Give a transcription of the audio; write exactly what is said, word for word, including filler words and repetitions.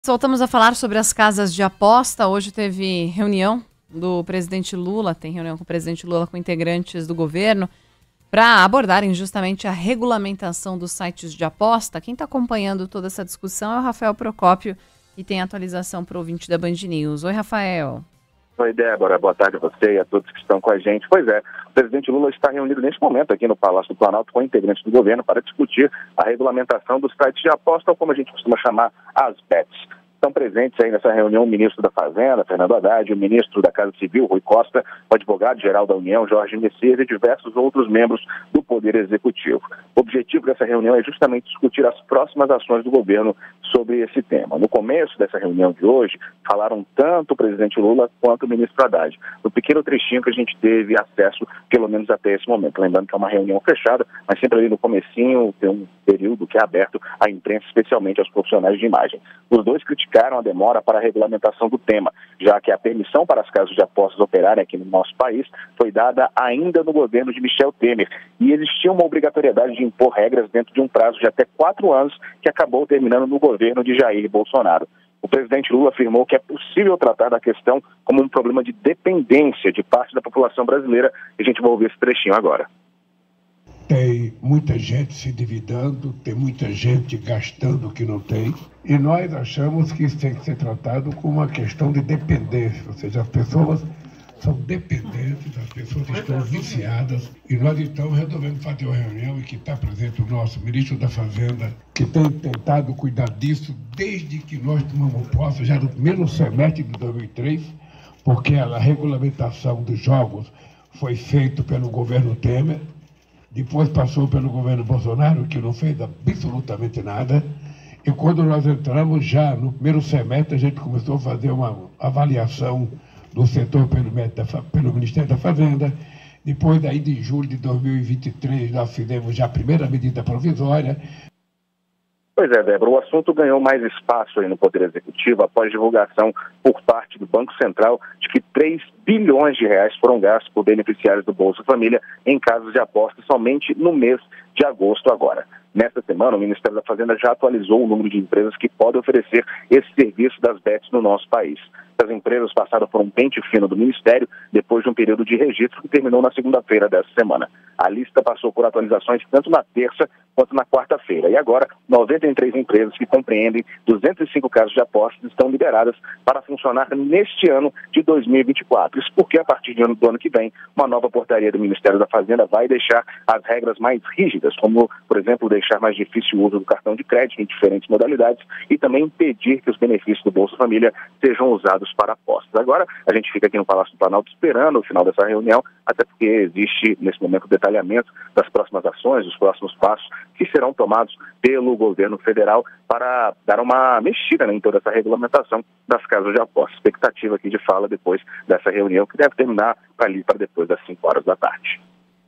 Voltamos a falar sobre as casas de aposta. Hoje teve reunião do presidente Lula, tem reunião com o presidente Lula com integrantes do governo para abordarem justamente a regulamentação dos sites de aposta. Quem está acompanhando toda essa discussão é o Rafael Procópio e tem atualização para o ouvinte da Band News. Oi, Rafael. Oi, Débora. Boa tarde a você e a todos que estão com a gente. Pois é, o presidente Lula está reunido neste momento aqui no Palácio do Planalto com integrantes do governo para discutir a regulamentação dos sites de aposta, ou como a gente costuma chamar, as bets. Estão presentes aí nessa reunião o ministro da Fazenda, Fernando Haddad, o ministro da Casa Civil, Rui Costa, o advogado-geral da União, Jorge Messias, e diversos outros membros do Poder Executivo. O objetivo dessa reunião é justamente discutir as próximas ações do governo sobre esse tema. No começo dessa reunião de hoje, falaram tanto o presidente Lula quanto o ministro Haddad. No pequeno trechinho que a gente teve acesso, pelo menos até esse momento. Lembrando que é uma reunião fechada, mas sempre ali no comecinho tem um período que é aberto à imprensa, especialmente aos profissionais de imagem. Os dois criticaram a demora para a regulamentação do tema, já que a permissão para as casas de apostas operarem aqui no nosso país foi dada ainda no governo de Michel Temer e existia uma obrigatoriedade de impor regras dentro de um prazo de até quatro anos que acabou terminando no governo de Jair Bolsonaro. O presidente Lula afirmou que é possível tratar da questão como um problema de dependência de parte da população brasileira e a gente vai ouvir esse trechinho agora. Tem muita gente se endividando, tem muita gente gastando o que não tem. E nós achamos que isso tem que ser tratado como uma questão de dependência, ou seja, as pessoas são dependentes, as pessoas estão viciadas. E nós então resolvemos fazer uma reunião em que está presente o nosso ministro da Fazenda, que tem tentado cuidar disso desde que nós tomamos posse, já no primeiro semestre de dois mil e três, porque a regulamentação dos jogos foi feita pelo governo Temer. Depois passou pelo governo Bolsonaro, que não fez absolutamente nada. E quando nós entramos, já no primeiro semestre, a gente começou a fazer uma avaliação do setor pelo, pelo Ministério da Fazenda. Depois, daí de julho de dois mil e vinte e três, nós fizemos já a primeira medida provisória. Pois é, Débora, o assunto ganhou mais espaço aí no Poder Executivo após divulgação por parte do Banco Central de que três bilhões de reais foram gastos por beneficiários do Bolsa Família em casos de aposta somente no mês de agosto agora. Nesta semana, o Ministério da Fazenda já atualizou o número de empresas que podem oferecer esse serviço das bets no nosso país. As empresas passaram por um pente fino do Ministério depois de um período de registro que terminou na segunda-feira dessa semana. A lista passou por atualizações tanto na terça quanto na quarta-feira. E agora, noventa e três empresas que compreendem duzentos e cinco casos de apostas estão liberadas para funcionar neste ano de dois mil e vinte e quatro. Isso porque, a partir do ano, do ano que vem, uma nova portaria do Ministério da Fazenda vai deixar as regras mais rígidas, como, por exemplo, deixar mais difícil o uso do cartão de crédito em diferentes modalidades e também impedir que os benefícios do Bolsa Família sejam usados para apostas. Agora, a gente fica aqui no Palácio do Planalto esperando o final dessa reunião, até porque existe, nesse momento, o detalhamento das próximas ações, dos próximos passos que serão tomados pelo governo federal para dar uma mexida, né, em toda essa regulamentação das casas de apostas. Expectativa aqui de fala depois dessa reunião, que deve terminar ali para depois das cinco horas da tarde.